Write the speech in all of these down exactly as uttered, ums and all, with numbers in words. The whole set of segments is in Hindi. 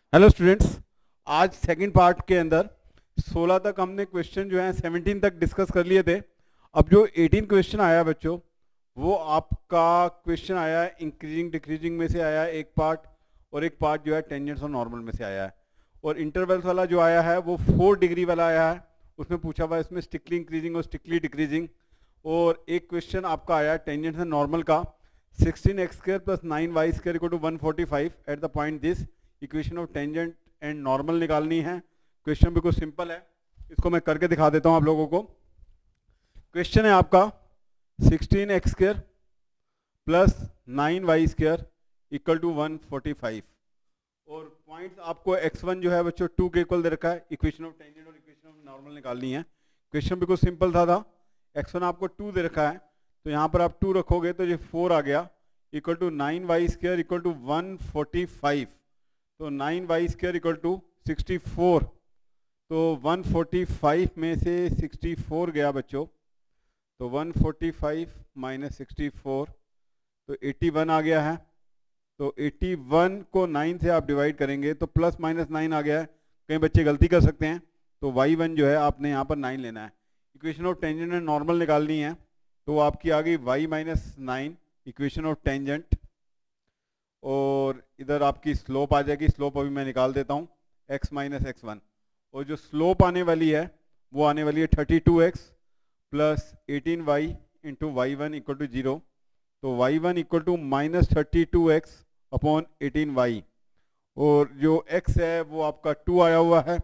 हेलो स्टूडेंट्स, आज सेकंड पार्ट के अंदर सोलह तक हमने क्वेश्चन जो है सत्रह तक डिस्कस कर लिए थे। अब जो अठारह क्वेश्चन आया बच्चों, वो आपका क्वेश्चन आया है इंक्रीजिंग डिक्रीजिंग में से आया है एक पार्ट, और एक पार्ट जो है टेंजेंट्स और नॉर्मल में से आया है। और इंटरवल्स वाला जो आया है वो फोर डिग्री वाला आया है। उसमें पूछा हुआ है इसमें स्टिकली इंक्रीजिंग और स्टिकली डिक्रीजिंग। और एक क्वेश्चन आपका आया है टेंजेंट्स एंड नॉर्मल का, sixteen x square plus nine y square equal to one forty five at the point this equation of tangent and normal निकालनी है। क्वेश्चन बिल्कुल सिंपल है, इसको मैं करके दिखा देता हूं आप लोगों को। क्वेश्चन है आपका sixteen x square plus nine y square equal to one forty five, और पॉइंट्स आपको एक्स वन जो है बच्चों टू के इक्वल दे रखा है। इक्वेशन ऑफ टेंजेंट और इक्वेशन ऑफ नॉर्मल निकालनी है। क्वेश्चन बिल्कुल सिंपल था, था एक्स वन आपको टू दे रखा है, तो यहाँ पर आप टू रखोगे तो ये फोर आ गया equal to nine y square equal to one forty five. तो nine y square equal to sixty four, तो वन फोर्टी फाइव में से सिक्सटी फोर गया बच्चों, तो one forty five minus sixty four तो एटी वन आ गया है। तो एटी वन को नाइन से आप डिवाइड करेंगे तो प्लस माइनस नाइन आ गया है। कई बच्चे गलती कर सकते हैं, तो वाई वन जो है आपने यहाँ पर नाइन लेना है। Equation of tangent and normal निकालनी है, तो आपकी आ गई y minus nine equation of tangent, और इधर आपकी स्लोप आ जाएगी। स्लोप अभी मैं निकाल देता हूँ, x माइनस एक्स वन, और जो स्लोप आने वाली है वो आने वाली है thirty two x plus eighteen y into y one equal to zero. तो y one equal to minus thirty two x upon eighteen y, और जो x है वो आपका टू आया हुआ है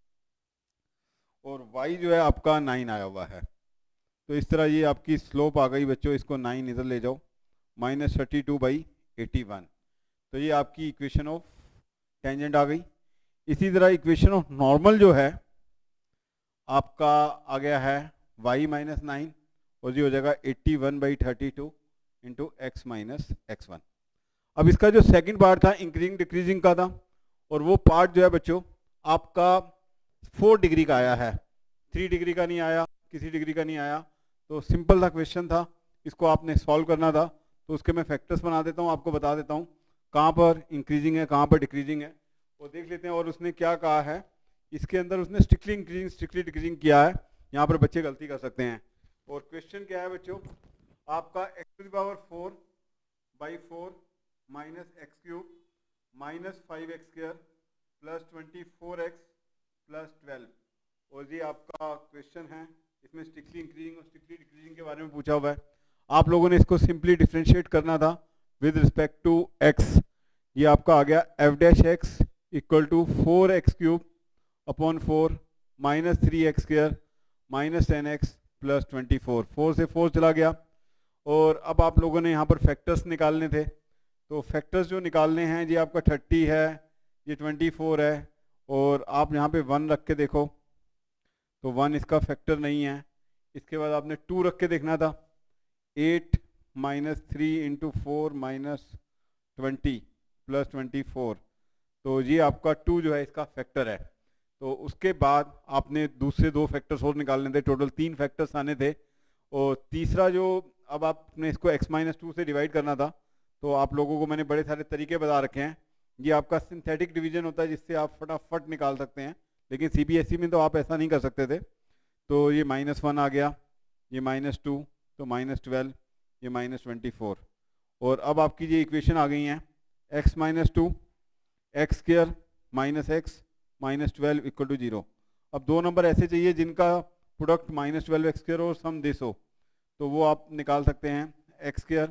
और y जो है आपका नाइन आया हुआ है। तो इस तरह ये आपकी स्लोप आ गई बच्चों, इसको नाइन इधर ले जाओ, minus thirty two by eighty one. तो ये आपकी इक्वेशन ऑफ टेंजेंट आ गई। इसी तरह इक्वेशन ऑफ नॉर्मल जो है आपका आ गया है y माइनस नाइन, और ये हो जाएगा eighty one by thirty two into x minus x one. अब इसका जो सेकंड पार्ट था इंक्रीजिंग डिक्रीजिंग का था, और वो पार्ट जो है बच्चों आपका फोर डिग्री का आया है, थ्री डिग्री का नहीं आया, किसी डिग्री का नहीं आया। तो सिंपल सा क्वेश्चन था, इसको आपने सॉल्व करना था। तो उसके मैं फैक्टर्स बना देता हूँ, आपको बता देता हूँ कहाँ पर इंक्रीजिंग है कहाँ पर डिक्रीजिंग है, वो देख लेते हैं। और उसने क्या कहा है इसके अंदर, उसने स्ट्रिक्टली इंक्रीजिंग स्ट्रिक्टली डिक्रीजिंग किया है। यहाँ पर बच्चे गलती कर सकते हैं। और क्वेश्चन क्या है बच्चों आपका, x to the power four by four minus x cube minus five x square plus twenty four x plus twelve, और ये आपका क्वेश्चन है। इसमें स्ट्रिक्टली इंक्रीजिंग और स्ट्रिक्टली डिक्रीजिंग के बारे में पूछा हुआ है। आप लोगों ने इसको सिंपली डिफ्रेंशिएट करना था विद रिस्पेक्ट टू एक्स। ये आपका आ गया f dash x equal to four x cube upon four minus three x square minus ten x plus twenty four. Four से फोर चला गया। और अब आप लोगों ने यहाँ पर फैक्टर्स निकालने थे, तो फैक्टर्स जो निकालने हैं ये आपका थर्टी है, ये ट्वेंटी फोर है, और आप यहाँ पे वन रख के देखो तो वन इसका फैक्टर नहीं है। इसके बाद आपने टू रख के देखना था, eight minus three into four minus twenty plus twenty four, तो ये आपका टू जो है इसका फैक्टर है। तो उसके बाद आपने दूसरे दो फैक्टर्स और निकालने थे, टोटल तीन फैक्टर्स आने थे। और तीसरा जो अब आपने इसको x माइनस टू से डिवाइड करना था, तो आप लोगों को मैंने बड़े सारे तरीके बता रखे हैं। ये आपका सिंथेटिक डिवीजन होता है जिससे आप फटाफट निकाल सकते हैं, लेकिन सीबीएसई में तो आप ऐसा नहीं कर सकते थे। तो ये माइनस वन आ गया, ये माइनस टू, तो माइनस ट्वेल्व, ये माइनस ट्वेंटी फोर। और अब आपकी ये इक्वेशन आ गई हैं x minus two x square minus x minus twelve equal to zero. अब दो नंबर ऐसे चाहिए जिनका product minus twelve x square और सम दिस हो, तो वो आप निकाल सकते हैं। X square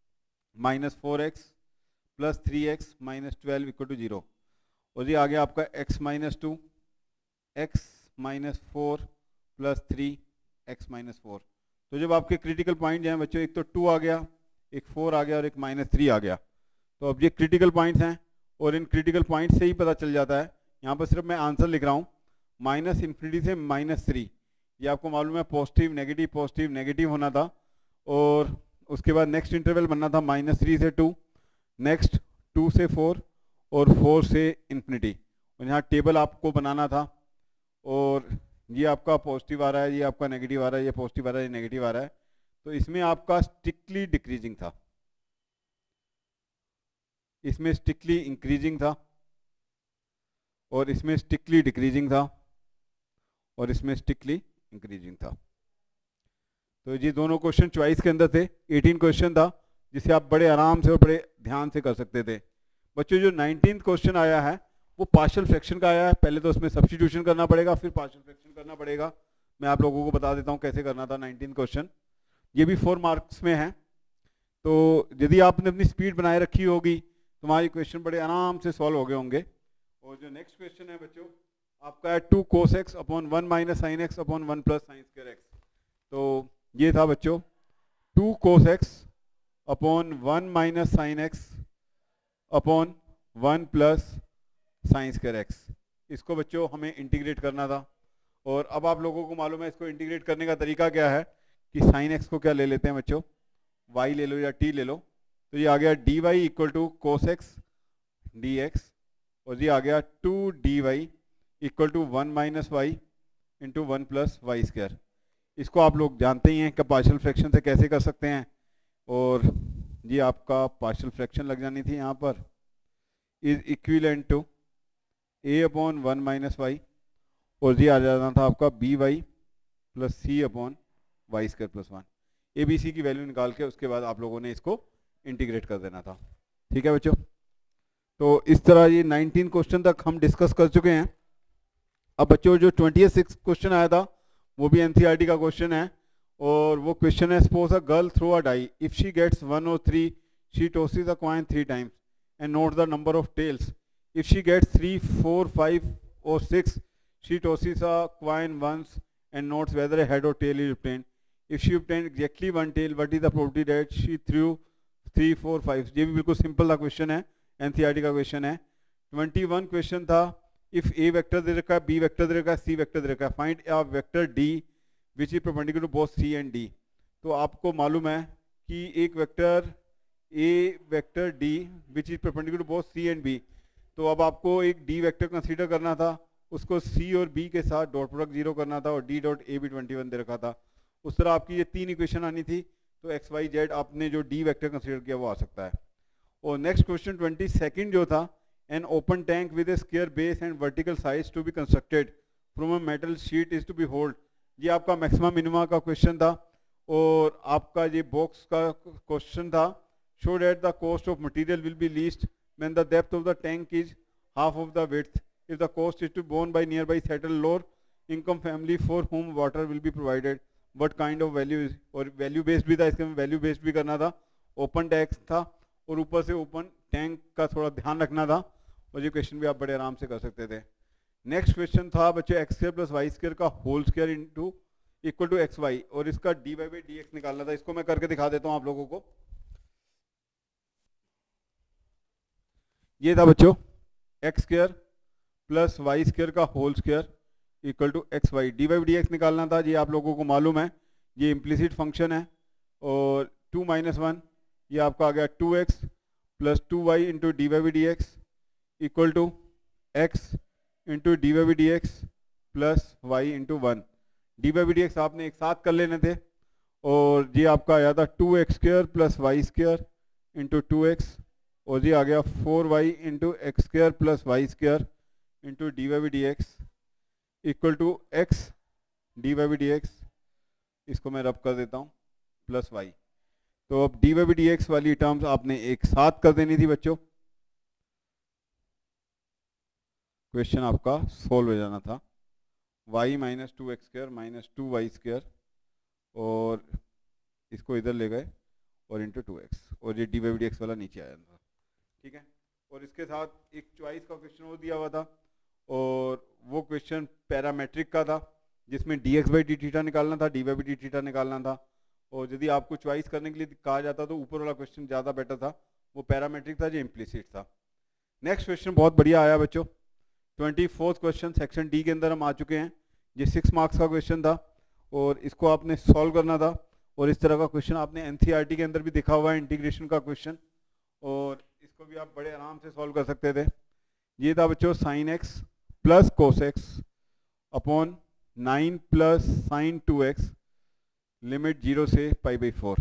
minus four x plus three x minus twelve equal to zero, और ये आ गया आपका x minus two x minus four plus three x minus four. तो जब आपके क्रिटिकल पॉइंट जो हैं बच्चों, एक तो टू आ गया, एक फोर आ गया और एक माइनस थ्री आ गया, तो अब ये क्रिटिकल पॉइंट्स हैं, और इन क्रिटिकल पॉइंट से ही पता चल जाता है। यहाँ पर सिर्फ मैं आंसर लिख रहा हूँ, माइनस इन्फिनिटी से माइनस थ्री, ये आपको मालूम है पॉजिटिव नेगेटिव पॉजिटिव नेगेटिव होना था। और उसके बाद नेक्स्ट इंटरवल बनना था माइनस थ्री से टू, नेक्स्ट टू से फोर, और फोर से इन्फिनिटी। और यहाँ टेबल आपको बनाना था, और ये आपका पॉजिटिव आ रहा है, ये आपका नेगेटिव आ रहा है, ये पॉजिटिव आ रहा है, ये नेगेटिव आ रहा है। तो इसमें आपका स्ट्रिक्टली डिक्रीजिंग था, इसमें स्ट्रिक्टली इंक्रीजिंग था, और इसमें स्टिकली डिक्रीजिंग था और इसमें स्टिकली इंक्रीजिंग था। तो ये दोनों क्वेश्चन चॉइस के अंदर थे। अठारह क्वेश्चन था जिसे आप बड़े आराम से और बड़े ध्यान से कर सकते थे। बच्चों जो नाइनटीन्थ क्वेश्चन आया है वो पार्शियल फ्रैक्शन का आया है। पहले तो उसमें सब्स्टिट्यूशन करना पड़ेगा, फिर पार्शियल फ्रैक्शन करना पड़ेगा। मैं आप लोगों को बता देता हूँ कैसे करना था नाइनटीन्थ क्वेश्चन। ये भी फोर मार्क्स में है, तो यदि आपने अपनी स्पीड बनाए रखी होगी तो हमारे क्वेश्चन बड़े आराम से सॉल्व हो गए होंगे। और जो नेक्स्ट क्वेश्चन है बच्चों आपका है two cos x upon one minus sine x upon one plus sine square x. तो ये था बच्चों two cos x upon one minus sine x upon one plus sine square x. इसको बच्चों हमें इंटीग्रेट करना था। और अब आप लोगों को मालूम है इसको इंटीग्रेट करने का तरीका क्या है कि साइन एक्स को क्या ले लेते हैं बच्चों, वाई ले लो या टी ले लो। तो ये आ गया d y equal to cos x d x, और ये आ गया two d y equal to one minus y into one plus y square. इसको आप लोग जानते ही हैं कि पार्शियल फ्रैक्शन से कैसे कर सकते हैं। और ये आपका पार्शियल फ्रैक्शन लग जानी थी यहाँ पर, is equivalent to A upon one minus y, और ये आ जाना था आपका B y plus C upon y square plus one. A B C की वैल्यू निकाल के उसके बाद आप लोगों ने इसको इंटीग्रेट कर देना था। ठीक है बच्चों, तो इस तरह ये नाइनटीन क्वेश्चन तक हम डिस्कस कर चुके हैं। अब बच्चों जो ट्वेंटी सिक्स क्वेश्चन आया था वो भी एनसीईआरटी का क्वेश्चन है, और वो क्वेश्चन है suppose a girl throw a die, if she gets one और three she tosses a coin three times and note the number of tails. If she gets three four five और six she tosses a coin once and notes whether a head or tail is obtained. If she obtained exactly one tail, what is the probability that she threw three four five. ये भी बिल्कुल सिंपल सा क्वेश्चन है, एनसीईआरटी का क्वेश्चन है। ट्वेंटी वन क्वेश्चन था इफ ए वेक्टर दे रखा है, बी वेक्टर दे रखा है, सी वेक्टर दे रखा है, find a vector D which is perpendicular to both C and D. तो आपको मालूम है कि एक vector A vector D which is perpendicular to both C and B. तो अब आपको एक डी वेक्टर कंसीडर करना था, उसको सी और बी के साथ डॉट प्रोडक्ट जीरो करना था, और डी डॉट ए भी ट्वेंटी वन दे रखा था। उस तरह आपकी ये तीन इक्वेशन आनी थी, तो एक्स वाई जेड आपने जो डी वेक्टर कंसीडर किया वो आ सकता है। और नेक्स्ट क्वेश्चन ट्वेंटी सेकेंड जो था, an open tank with a square base and vertical size to be constructed from a metal sheet is to be hold. ये आपका मैक्सिमम मिनिमा का क्वेश्चन था। और आपका ये बॉक्स का क्वेश्चन था, show that the cost of material will be least when the depth of the tank is half of the width if the cost is to borne by nearby settled lower income family for whom water will be provided, what kind of value is। और वैल्यू बेस्ड भी था, इसके में वैल्यू बेस्ड भी करना था, ओपन टैक्स था, और ऊपर से ओपन टैंक का थोड़ा ध्यान रखना था। और ये क्वेश्चन भी आप बड़े आराम से कर सकते थे। नेक्स्ट क्वेश्चन था बच्चों x square plus y square का whole square into equal to x y, और इसका d y by d x निकालना था। इसको मैं करके दिखा देता हूँ आप लोगों को। ये था बच्चों x square plus y square का whole square equal to x y, d y d x निकालना था। ये आप लोगों को मालूम है ये इम्प्लिसिट फंक्शन है। और टू माइनस वन ये आपका आ गया two x plus two y into d y d x equal to x into d y d x plus y into one. D y d x आपने एक साथ कर लेने थे, और ये आपका आया था two x square plus y square into two x, और ये आ गया four y into x square plus y square into d y d x equal to x d y d x. इसको मैं रब कर देता हूँ प्लस वाई। तो अब डी वाई डी एक्स वाली टर्म्स आपने एक साथ कर देनी थी बच्चों। क्वेश्चन आपका सोल्व हो जाना था। Y minus two x square minus two y square, और इसको इधर ले गए और इंटू टू एक्स, और ये डी वाई डी एक्स वाला नीचे आया था। ठीक है, और इसके साथ एक चॉइस का क्वेश्चन और दिया हुआ था, और वो क्वेश्चन पैरामेट्रिक का था जिसमें d x by d theta निकालना था, d y by d theta निकालना था। और यदि आपको चॉइस करने के लिए कहा जाता तो ऊपर वाला क्वेश्चन ज़्यादा बेटर था, वो पैरामेट्रिक था जो इम्प्लिसिट था। नेक्स्ट क्वेश्चन बहुत बढ़िया आया बच्चों, twenty fourth question section D के अंदर हम आ चुके हैं। ये सिक्स मार्क्स का क्वेश्चन था, और इसको आपने सॉल्व करना था। और इस तरह का क्वेश्चन आपने एनसीईआरटी के अंदर भी देखा हुआ है, इंटीग्रेशन का क्वेश्चन, और इसको भी आप बड़े आराम से सॉल्व कर सकते थे। ये था बच्चों sine x plus cos x upon nine plus sine two x limit zero से पाई बाई फोर।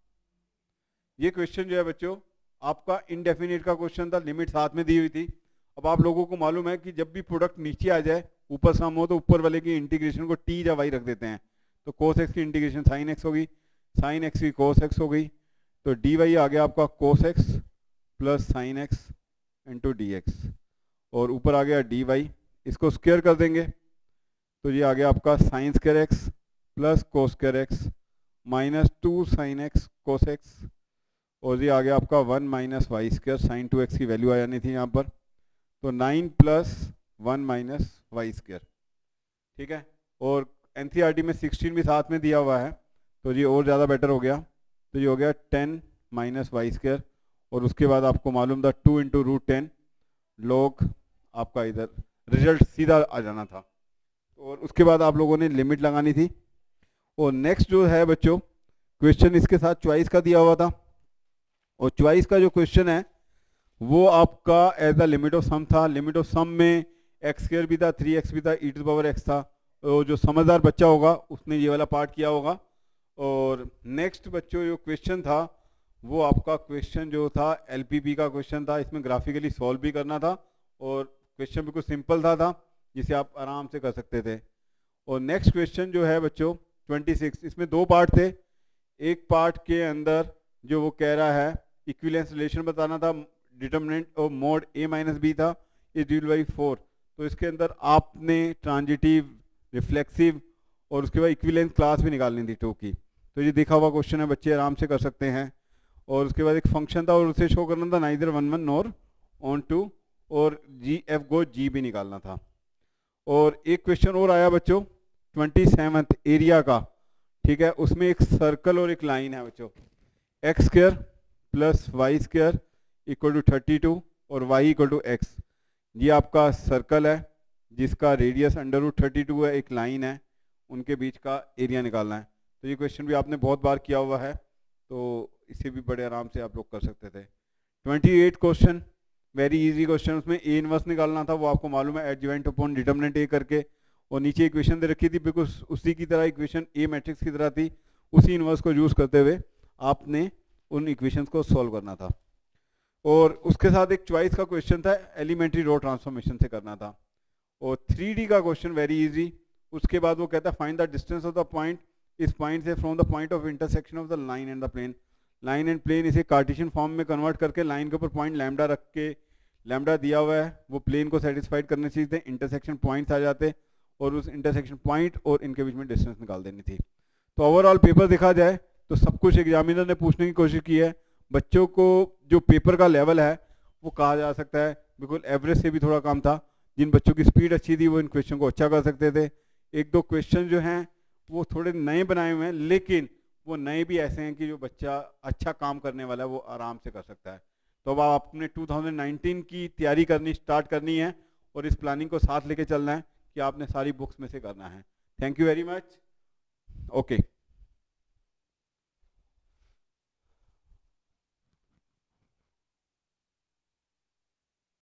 ये क्वेश्चन जो है बच्चों आपका इनडेफिनिट का क्वेश्चन था, लिमिट साथ में दी हुई थी। अब आप लोगों को मालूम है कि जब भी प्रोडक्ट नीचे आ जाए, ऊपर सम हो, तो ऊपर वाले की इंटीग्रेशन को टी या वाई रख देते हैं। तो कोस एक्स की इंटीग्रेशन साइन एक्स होगी, साइन एक्स की कोस एक्स हो गई, तो डी वाई आ गया आपका cos x plus sine x into d x, और ऊपर आ गया डी वाई, इसको स्क्वायर कर देंगे तो ये आ गया आपका sine square x plus cos square x minus two sine x cos x, और ये आ गया आपका one minus y square, sine two x की वैल्यू आ जानी थी यहाँ पर, तो nine plus one minus y square. ठीक है, और एनसीईआरटी में सिक्सटीन भी साथ में दिया हुआ है, तो ये और ज़्यादा बेटर हो गया, तो ये हो गया टेन माइनस वाई स्क्वायर, और उसके बाद आपको मालूम था two into root ten log, आपका इधर रिजल्ट सीधा आ जाना था। और उसके बाद आप लोगों ने लिमिट लगानी थी। और नेक्स्ट जो है बच्चों, क्वेश्चन इसके साथ चॉइस का दिया हुआ था, और चॉइस का जो क्वेश्चन है वो आपका as the limit of sum था। लिमिट ऑफ सम में एक्स स्क्वायर भी था, थ्री एक्स भी था, ई टू पावर एक्स था। तो जो समझदार बच्चा होगा उसने ये वाला पार्ट किया होगा। और नेक्स्ट बच्चों जो क्वेश्चन था वो आपका क्वेश्चन जो था एलपीपी का क्वेश्चन था, इसमें ग्राफिकली सॉल्व भी करना था, और क्वेश्चन बिल्कुल सिंपल था था जिसे आप आराम से कर सकते थे। और नेक्स्ट क्वेश्चन जो है बच्चों ट्वेंटी सिक्स, इसमें दो पार्ट थे। एक पार्ट के अंदर जो वो कह रहा है इक्विवेलेंस रिलेशन बताना था, determinant of mod A minus B था, इज डिवाइड बाई फोर। तो इसके अंदर आपने ट्रांजिटिव, रिफ्लेक्सिव और उसके बाद इक्विवेलेंस क्लास भी निकालनी थी टू की। तो ये देखा हुआ क्वेश्चन है, बच्चे आराम से कर सकते हैं। और उसके बाद एक फंक्शन था और उसे शो करना था neither one one nor onto, और जी एफ गो जी भी निकालना था। और एक क्वेश्चन और आया बच्चों ट्वेंटी सेवन्थ एरिया का, ठीक है, उसमें एक सर्कल और एक लाइन है बच्चों, x square plus y square equal to thirty two और वाई इक्वल टू एक्स। ये आपका सर्कल है जिसका radius under root thirty two है, एक लाइन है, उनके बीच का एरिया निकालना है। तो ये क्वेश्चन भी आपने बहुत बार किया हुआ है, तो इसे भी बड़े आराम से आप लोग कर सकते थे। Twenty eight question very easy question, उसमें ए इनवर्स निकालना था, वो आपको मालूम है एडजॉइंट अपॉन डिटरमिनेंट ए करके, और नीचे इक्वेशन दे रखी थी बिल्कुल उसी की तरह, इक्वेशन ए मैट्रिक्स की तरह थी, उसी इनवर्स को यूज़ करते हुए आपने उन इक्वेशंस को सॉल्व करना था। और उसके साथ एक चॉइस का क्वेश्चन था, एलिमेंट्री रो ट्रांसफॉर्मेशन से करना था। और थ्री डी का क्वेश्चन वेरी इजी, उसके बाद वो कहता है find the distance of the point इस पॉइंट से from the point of intersection of the line and the plane. Line and plane इसे कार्टेशियन फॉर्म में कन्वर्ट करके लाइन के ऊपर पॉइंट लैम्डा रख के, लैम्डा दिया हुआ है, वो प्लेन को सेटिस्फाइड करने चाहिए थे, इंटरसेक्शन पॉइंट्स आ जाते और उस इंटरसेक्शन पॉइंट और इनके बीच में डिस्टेंस निकाल देनी थी। तो ओवरऑल पेपर देखा जाए तो सब कुछ एग्जामिनर ने पूछने की कोशिश की है। बच्चों को जो पेपर का लेवल है वो कहा जा सकता है बिल्कुल एवरेज से भी थोड़ा कम था। जिन बच्चों की स्पीड अच्छी थी वो इन क्वेश्चन को अच्छा कर सकते थे। एक दो क्वेश्चन जो हैं वो थोड़े नए बनाए हुए हैं, लेकिन वो नए भी ऐसे हैं कि जो बच्चा अच्छा काम करने वाला है वो आराम से कर सकता है। तो अब आपने टू थाउजेंड नाइनटीन की तैयारी करनी स्टार्ट करनी है और इस प्लानिंग को साथ लेके चलना है कि आपने सारी बुक्स में से करना है। Thank you very much. Okay.